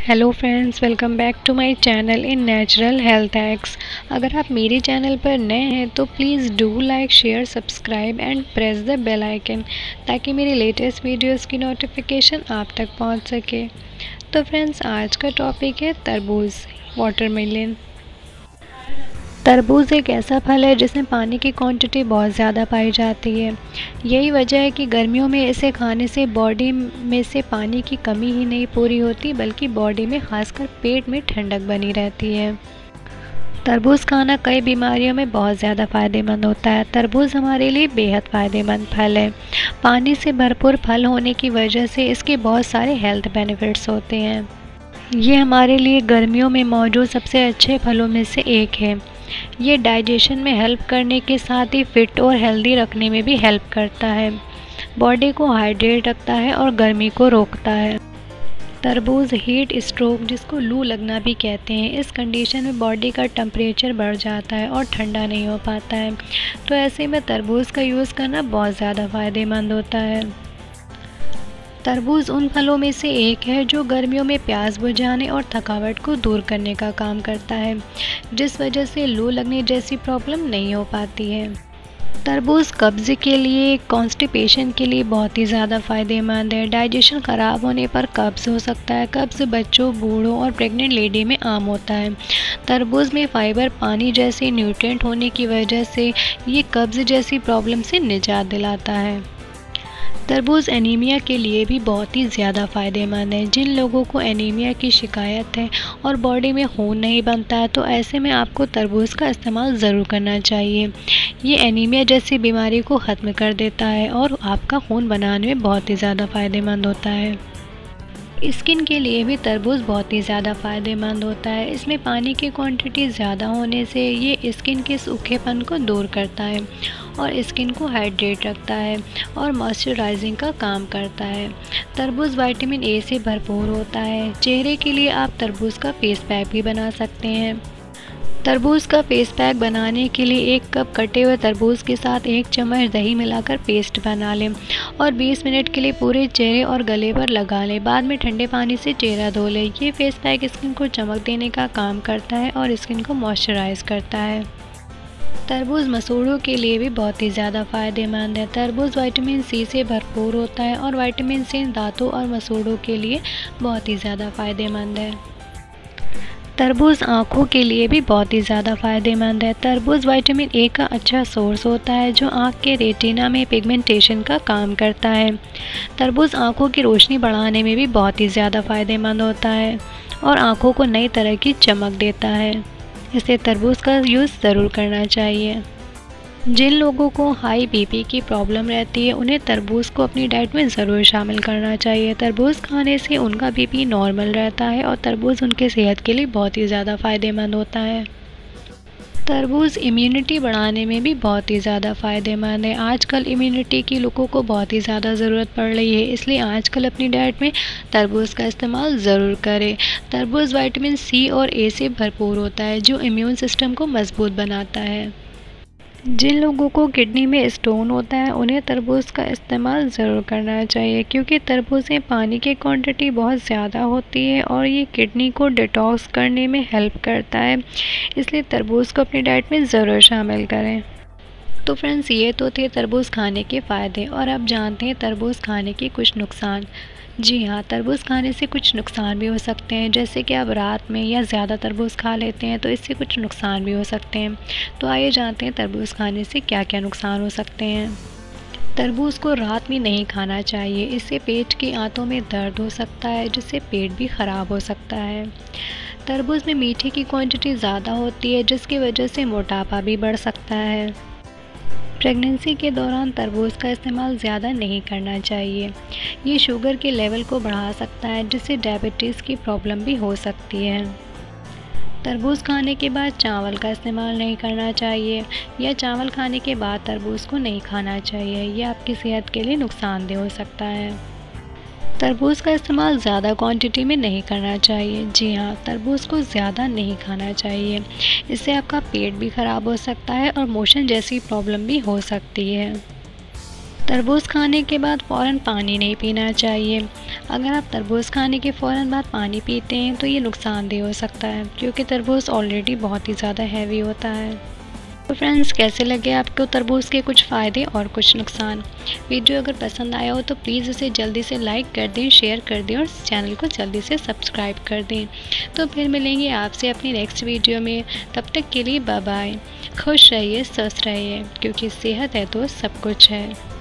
Hello friends, welcome back to my channel in natural health hacks. अगर आप मेरे channel पर नए हैं तो please do like, share, subscribe and press the bell icon ताकि मेरी लेटेस्ट वीडियोस की नोटिफिकेशन आप तक पहुंच सके। तो फ्रेंड्स, आज का टॉपिक है तरबूज, वाटरमेलन। तरबूज एक ऐसा फल है जिसमें पानी की क्वांटिटी बहुत ज़्यादा पाई जाती है। यही वजह है कि गर्मियों में इसे खाने से बॉडी में से पानी की कमी ही नहीं पूरी होती, बल्कि बॉडी में खासकर पेट में ठंडक बनी रहती है। तरबूज खाना कई बीमारियों में बहुत ज़्यादा फ़ायदेमंद होता है। तरबूज हमारे लिए बेहद फ़ायदेमंद फल है। पानी से भरपूर फल होने की वजह से इसके बहुत सारे हेल्थ बेनिफिट्स होते हैं। ये हमारे लिए गर्मियों में मौजूद सबसे अच्छे फलों में से एक है। ये डाइजेशन में हेल्प करने के साथ ही फिट और हेल्दी रखने में भी हेल्प करता है। बॉडी को हाइड्रेट रखता है और गर्मी को रोकता है। तरबूज हीट स्ट्रोक, जिसको लू लगना भी कहते हैं, इस कंडीशन में बॉडी का टेम्परेचर बढ़ जाता है और ठंडा नहीं हो पाता है। तो ऐसे में तरबूज का यूज़ करना बहुत ज़्यादा फ़ायदेमंद होता है। तरबूज उन फलों में से एक है जो गर्मियों में प्यास बुझाने और थकावट को दूर करने का काम करता है, जिस वजह से लू लगने जैसी प्रॉब्लम नहीं हो पाती है। तरबूज कब्ज़ के लिए, कॉन्स्टिपेशन के लिए बहुत ही ज़्यादा फ़ायदेमंद है। डाइजेशन ख़राब होने पर कब्ज़ हो सकता है। कब्ज़ बच्चों, बूढ़ों और प्रेग्नेंट लेडी में आम होता है। तरबूज में फाइबर, पानी जैसे न्यूट्रिएंट होने की वजह से ये कब्ज़ जैसी प्रॉब्लम से निजात दिलाता है। तरबूज एनीमिया के लिए भी बहुत ही ज़्यादा फ़ायदेमंद है। जिन लोगों को एनीमिया की शिकायत है और बॉडी में खून नहीं बनता है, तो ऐसे में आपको तरबूज का इस्तेमाल ज़रूर करना चाहिए। ये एनीमिया जैसी बीमारी को ख़त्म कर देता है और आपका खून बनाने में बहुत ही ज़्यादा फ़ायदेमंद होता है। स्किन के लिए भी तरबूज बहुत ही ज़्यादा फ़ायदेमंद होता है। इसमें पानी की क्वांटिटी ज़्यादा होने से ये स्किन के सूखेपन को दूर करता है और स्किन को हाइड्रेट रखता है और मॉइस्चराइजिंग का काम करता है। तरबूज विटामिन ए से भरपूर होता है। चेहरे के लिए आप तरबूज का फेस पैक भी बना सकते हैं। तरबूज का फेस पैक बनाने के लिए 1 कप कटे हुए तरबूज के साथ 1 चम्मच दही मिलाकर पेस्ट बना लें और 20 मिनट के लिए पूरे चेहरे और गले पर लगा लें। बाद में ठंडे पानी से चेहरा धो लें। ये फेस पैक स्किन को चमक देने का काम करता है और स्किन को मॉइस्चराइज करता है। तरबूज मसूड़ों के लिए भी बहुत ही ज़्यादा फ़ायदेमंद है। तरबूज विटामिन सी से भरपूर होता है और विटामिन सी दांतों और मसूड़ों के लिए बहुत ही ज़्यादा फ़ायदेमंद है। तरबूज आँखों के लिए भी बहुत ही ज़्यादा फ़ायदेमंद है। तरबूज विटामिन ए का अच्छा सोर्स होता है जो आँख के रेटिना में पिगमेंटेशन का काम करता है। तरबूज आँखों की रोशनी बढ़ाने में भी बहुत ही ज़्यादा फ़ायदेमंद होता है और आँखों को नई तरह की चमक देता है। इसलिए तरबूज का यूज़ ज़रूर करना चाहिए। जिन लोगों को हाई बीपी की प्रॉब्लम रहती है, उन्हें तरबूज को अपनी डाइट में ज़रूर शामिल करना चाहिए। तरबूज खाने से उनका बीपी नॉर्मल रहता है और तरबूज उनके सेहत के लिए बहुत ही ज़्यादा फ़ायदेमंद होता है। तरबूज इम्यूनिटी बढ़ाने में भी बहुत ही ज़्यादा फ़ायदेमंद है। आजकल इम्यूनिटी की लोगों को बहुत ही ज़्यादा ज़रूरत पड़ रही है, इसलिए आजकल अपनी डाइट में तरबूज का इस्तेमाल ज़रूर करें। तरबूज विटामिन सी और ए से भरपूर होता है जो इम्यून सिस्टम को मजबूत बनाता है। जिन लोगों को किडनी में स्टोन होता है, उन्हें तरबूज का इस्तेमाल ज़रूर करना चाहिए, क्योंकि तरबूज में पानी की क्वांटिटी बहुत ज़्यादा होती है और ये किडनी को डिटॉक्स करने में हेल्प करता है। इसलिए तरबूज को अपनी डाइट में ज़रूर शामिल करें। तो फ्रेंड्स, ये तो थे तरबूज खाने के फ़ायदे, और अब जानते हैं तरबूज खाने के कुछ नुकसान। जी हाँ, तरबूज खाने से कुछ नुकसान भी हो सकते हैं, जैसे कि आप रात में या ज़्यादा तरबूज खा लेते हैं तो इससे कुछ नुकसान भी हो सकते हैं। तो आइए जानते हैं तरबूज खाने से क्या क्या नुकसान हो सकते हैं। तरबूज को रात में नहीं खाना चाहिए। इससे पेट की आंतों में दर्द हो सकता है, जिससे पेट भी ख़राब हो सकता है। तरबूज में मीठे की क्वांटिटी ज़्यादा होती है, जिसकी वजह से मोटापा भी बढ़ सकता है। प्रेगनेंसी के दौरान तरबूज का इस्तेमाल ज़्यादा नहीं करना चाहिए। ये शुगर के लेवल को बढ़ा सकता है, जिससे डायबिटीज़ की प्रॉब्लम भी हो सकती है। तरबूज खाने के बाद चावल का इस्तेमाल नहीं करना चाहिए, या चावल खाने के बाद तरबूज को नहीं खाना चाहिए। ये आपकी सेहत के लिए नुकसानदेह हो सकता है। तरबूज का इस्तेमाल ज़्यादा क्वांटिटी में नहीं करना चाहिए। जी हाँ, तरबूज को ज़्यादा नहीं खाना चाहिए। इससे आपका पेट भी ख़राब हो सकता है और मोशन जैसी प्रॉब्लम भी हो सकती है। तरबूज खाने के बाद फ़ौरन पानी नहीं पीना चाहिए। अगर आप तरबूज खाने के फ़ौरन बाद पानी पीते हैं तो ये नुकसानदेह हो सकता है, क्योंकि तरबूज ऑलरेडी बहुत ही ज़्यादा हैवी होता है। तो फ्रेंड्स, कैसे लगे आपको तरबूज के कुछ फ़ायदे और कुछ नुकसान? वीडियो अगर पसंद आया हो तो प्लीज़ इसे जल्दी से लाइक कर दें, शेयर कर दें और चैनल को जल्दी से सब्सक्राइब कर दें। तो फिर मिलेंगे आपसे अपनी नेक्स्ट वीडियो में। तब तक के लिए बाय बाय। खुश रहिए, स्वस्थ रहिए, क्योंकि सेहत है तो सब कुछ है।